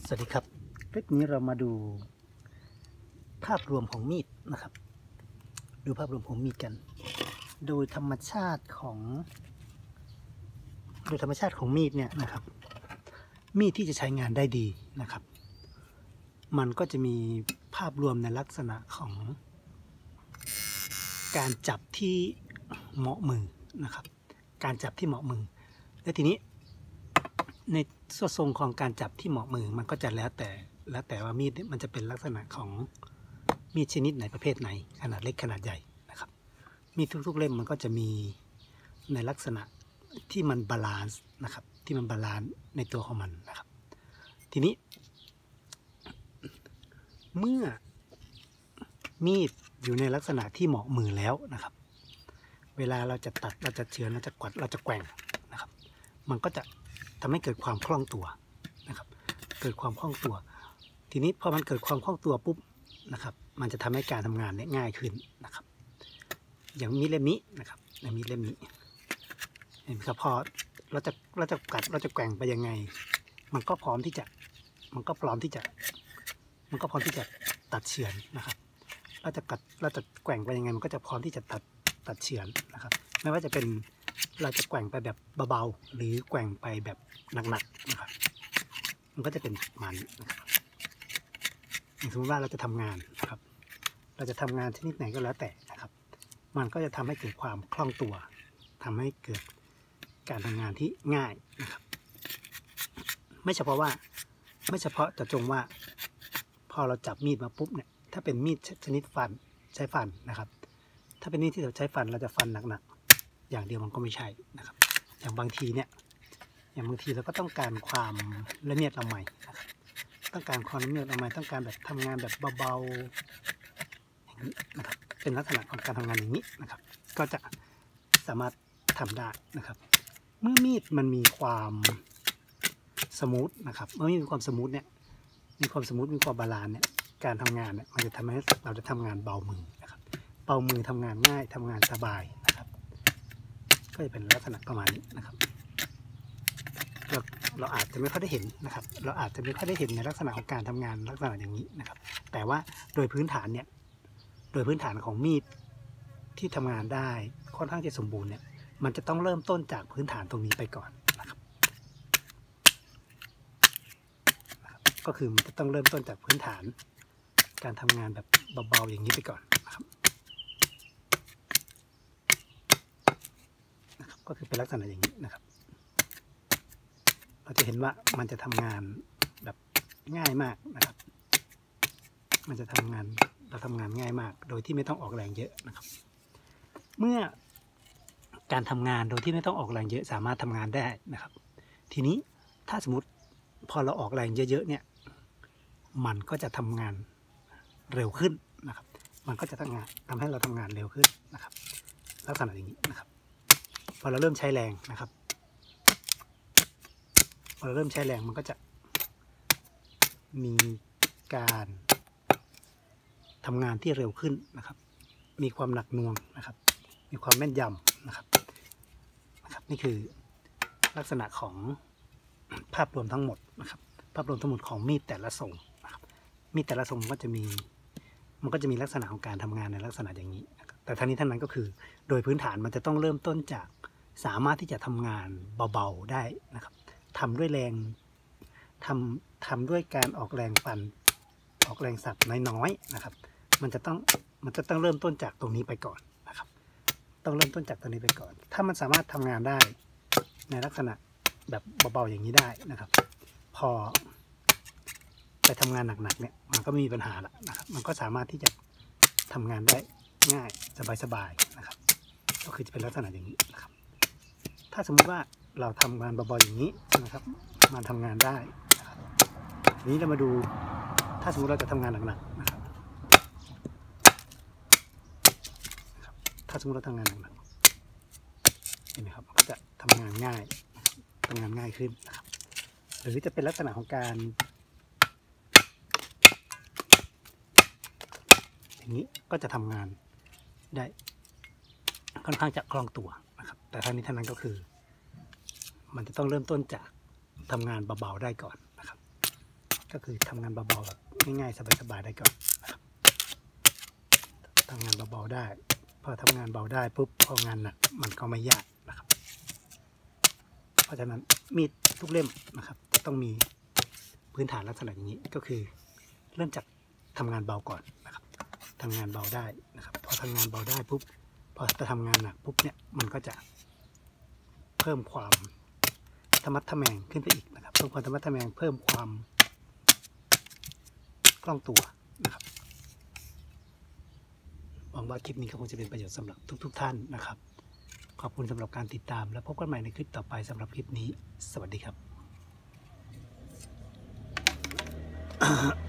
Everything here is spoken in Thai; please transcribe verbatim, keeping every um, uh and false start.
สวัสดีครับคลิปนี้เรามาดูภาพรวมของมีดนะครับดูภาพรวมของมีดกัน โดยธรรมชาติของโดยธรรมชาติของมีดเนี่ยนะครับมีดที่จะใช้งานได้ดีนะครับมันก็จะมีภาพรวมในลักษณะของการจับที่เหมาะมือนะครับการจับที่เหมาะมือและทีนี้ในส่วนทรงของการจับที่เหมาะมือมันก็จะแล้วแต่แล้วแต่ว่ามีดมันจะเป็นลักษณะของมีดชนิดไหนประเภทไหนขนาดเล็กขนาดใหญ่นะครับมีดทุกๆเล่มมันก็จะมีในลักษณะที่มันบาลานซ์นะครับที่มันบาลานซ์ในตัวของมันนะครับทีนี้เมื่อมีดอยู่ในลักษณะที่เหมาะมือแล้วนะครับเวลาเราจะตัดเราจะเฉือนเราจะกวัดเราจะแกว่งนะครับมันก็จะทำให้เกิดความคล่องตัวนะครับเกิดความคล่องตัวทีนี้พอมันเกิดความคล่องตัวปุ๊บนะครับมันจะทำให้การทำงานเนี่ยง่ายขึ้นนะครับอย่างมีดเล่มนี้นะครับในมีดเล่มนี้เห็นไหมครับพอเราจะเราจะกัดเราจะแกว่งไปยังไงมันก็พร้อมที่จะมันก็พร้อมที่จะมันก็พร้อมที่จะตัดเฉือนนะครับเราจะกัดเราจะแกว่งไปยังไงมันก็จะพร้อมที่จะตัดตัดเฉือนนะครับไม่ว่าจะเป็นเราจะแกว่งไปแบบเบาๆหรือแกว่งไปแบบหนักๆนะครับมันก็จะเป็นมันนะครับอย่างสมมติว่าเราจะทำงานนะครับเราจะทำงานชนิดไหนก็แล้วแต่นะครับมันก็จะทำให้เกิดความคล่องตัวทำให้เกิดการทำงานที่ง่ายนะครับไม่เฉพาะว่าไม่เฉพาะจะจงว่าพอเราจับมีดมาปุ๊บเนี่ยถ้าเป็นมีดชนิดฟันใช้ฟันนะครับถ้าเป็นมีดที่เราใช้ฟันเราจะฟันหนักๆอย่างเดียวมันก็ไม่ใช่นะครับอย่างบางทีเนี่ยอย่างบางทีเราก็ต้องการความละเมียดละไมนะครับต้องการความละเมียดละไมต้องการแบบทำงานแบบเบาๆอย่างนี้นะครับเป็นลักษณะของการทำงานอย่างนี้นะครับก็จะสามารถทำได้นะครับเมื่อมีดมันมีความสมูทนะครับเมื่อมีความสมูทเนี่ยมีความสมูทมีความบาลานซ์เนี่ยการทำงานเนี่ยมันจะทำให้เราจะทำงานเบามือนะครับเบามือทำงานง่ายทำงานสบายนะครับก็จะเป็นลักษณะประมาณนี้นะครับเราเราอาจจะไม่ค่อยได้เห็นนะครับเราอาจจะไม่ค่อยได้เห็นในลักษณะของการทำงานลักษณะอย่างนี้นะครับแต่ว่าโดยพื้นฐานเนี่ยโดยพื้นฐานของมีดที่ทำงานได้ค่อนข้างจะสมบูรณ์เนี่ยมันจะต้องเริ่มต้นจากพื้นฐานตรงนี้ไปก่อนนะครับก็คือมันจะต้องเริ่มต้นจากพื้นฐานการทำงานแบบเบาๆอย่างนี้ไปก่อนนะครับนะครับก็คือเป็นลักษณะอย่างนี้นะครับเราจะเห็นว่ามันจะทำงานแบบง่ายมากนะครับมันจะทำงานเราทำงานง่ายมากโดยที่ไม่ต้องออกแรงเยอะนะครับเมื่อการทำงานโดยที่ไม่ต้องออกแรงเยอะสามารถทำงานได้นะครับทีนี้ถ้าสมมติพอเราออกแรงเยอะๆเนี่ยมันก็จะทำงานเร็วขึ้นนะครับมันก็จะทำงานทำให้เราทำงานเร็วขึ้นนะครับลักษณะอย่างนี้นะครับพอเราเริ่มใช้แรงนะครับพอเราเริ่มใช้แรงมันก็จะมีการทำงานที่เร็วขึ้นนะครับมีความหนักหน่วงนะครับมีความแม่นยำนะครับนะครับนี่คือลักษณะของภาพรวมทั้งหมดนะครับภาพรวมทั้งหมดของมีดแต่ละทรงนะครับมีดแต่ละทรงก็จะมีมันก็จะมีลักษณะของการทำงานในลักษณะอย่างนี้แต่ทั้งนี้ทั้งนั้นก็คือโดยพื้นฐานมันจะต้องเริ่มต้นจากสามารถที่จะทำงานเบาๆได้นะครับทำด้วยแรงทำทำด้วยการออกแรงฟันออกแรงสับน้อยๆนะครับมันจะต้องมันจะต้องเริ่มต้นจากตรงนี้ไปก่อนนะครับต้องเริ่มต้นจากตรงนี้ไปก่อนถ้ามันสามารถทำงานได้ในลักษณะแบบเบาๆอย่างนี้ได้นะครับพอไปทำงานหนักๆเนี่ยมันก็ไม่มีปัญหาละนะครับมันก็สามารถที่จะทำงานได้ง่ายสบายๆนะครับก็คือจะเป็นลักษณะอย่างนี้นะครับถ้าสมมุติว่าเราทำงานเบาๆอย่างนี้นะครับมันทำงานได้นะครับทีนี้เรามาดูถ้าสมมติเราจะทำงานหนักๆนะครับถ้าสมมติเราทำงานหนักๆเห็นไหมครับก็จะทำงานง่ายทำงานง่ายขึ้นนะครับหรือจะเป็นลักษณะของการอย่างนี้ก็จะทำงานได้ค่อนข้างจะคล่องตัวนะครับแต่ทั้งนี้ทั้งนั้นก็คือมันจะต้องเริ่มต้นจากทำงานเบาๆได้ก่อนนะครับก็คือทำงานเบาๆแบบง่ายๆสบายๆได้ก่อนนะครับทำงานเบาๆได้พอทำงานเบาได้ปุ๊บพองานหนักมันก็ไม่ยากนะครับเพราะฉะนั้นมีดทุกเล่มนะครับจะต้องมีพื้นฐานลักษณะอย่างนี้ก็คือเริ่มจากทำงานเบาก่อนนะครับทำงานเบาได้นะครับพอทำงานเบาได้ปุ๊บพอจะทำงานหนักปุ๊บเนี่ยมันก็จะเพิ่มความธรรมัดทะแมงขึ้นไปอีกนะครับเพิ่มความธรรมัดทะแมงเพิ่มความคล่องตัวนะครับหวังว่าคลิปนี้ก็คงจะเป็นประโยชน์สำหรับทุกๆท่านนะครับขอบคุณสำหรับการติดตามและพบกันใหม่ในคลิปต่อไปสำหรับคลิปนี้สวัสดีครับ